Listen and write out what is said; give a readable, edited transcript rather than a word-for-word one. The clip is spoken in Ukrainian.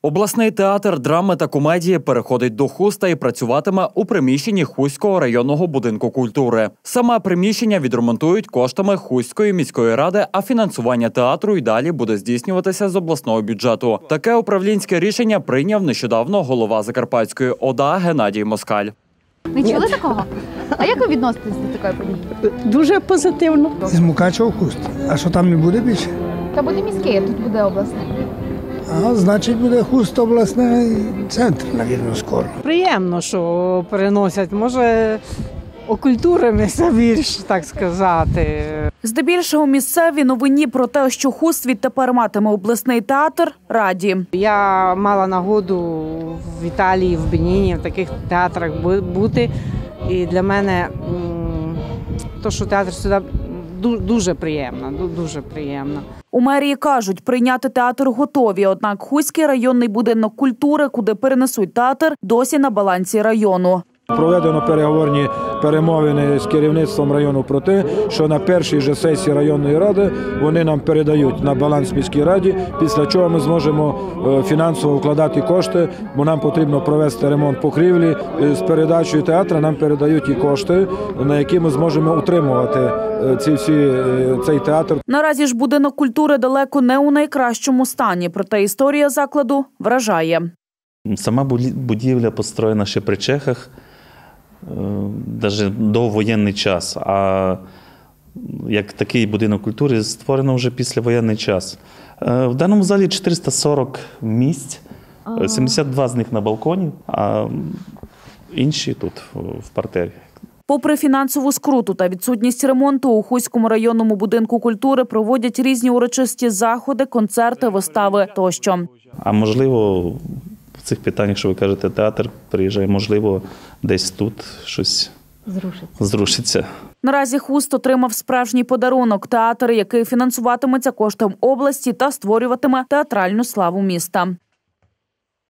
Обласний театр драми та комедії переходить до Хуста і працюватиме у приміщенні Хуського районного будинку культури. Саме приміщення відремонтують коштами Хуської міської ради, а фінансування театру й далі буде здійснюватися з обласного бюджету. Таке управлінське рішення прийняв нещодавно голова Закарпатської ОДА Геннадій Москаль. Не чули такого? А як ви відноситесь до такої події? Дуже позитивно. З Мукачева в Хуст. А що там не буде більше? Та буде міський, а тут буде обласний. А, значить, буде Хуст обласний центр, мабуть, скоро. Приємно, що переносять. Може, окультуримося більш, так сказати. Здебільшого місцеві новині про те, що Хуст відтепер матиме обласний театр, раді. Я мала нагоду в Італії, в Беніні, в таких театрах бути. І для мене те, що театр сюди дуже приємно, дуже приємно. У мерії кажуть, прийняти театр готові, однак Хуський районний будинок культури, куди перенесуть театр, досі на балансі району. Проведено переговорні перемовини з керівництвом району про те, що на першій же сесії районної ради вони нам передають на баланс міській раді, після чого ми зможемо фінансово вкладати кошти, бо нам потрібно провести ремонт покрівлі. З передачею театру нам передають і кошти, на які ми зможемо утримувати цей театр. Наразі ж будинок культури далеко не у найкращому стані, проте історія закладу вражає. Сама будівля построєна ще при чехах, навіть довоєнний час, а як такий будинок культури створено вже післявоєнний час. В даному залі 440 місць, 72 з них на балконі, а інші тут, в партері. Попри фінансову скруту та відсутність ремонту, у Хуському районному будинку культури проводять різні урочисті заходи, концерти, вистави тощо. А можливо, в цих питаннях, що ви кажете, театр приїжджає, можливо, десь тут щось зрушиться. Наразі Хуст отримав справжній подарунок – театр, який фінансуватиметься коштом області та створюватиме театральну славу міста.